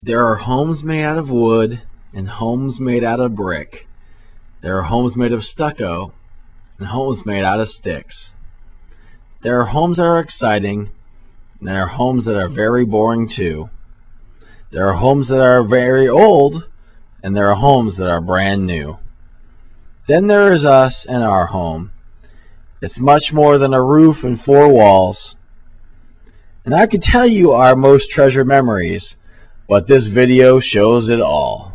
There are homes made out of wood and homes made out of brick. There are homes made of stucco and homes made out of sticks. There are homes that are exciting, and there are homes that are very boring too. There are homes that are very old, and there are homes that are brand new. Then there is us and our home. It's much more than a roof and four walls. And I could tell you our most treasured memories, but this video shows it all.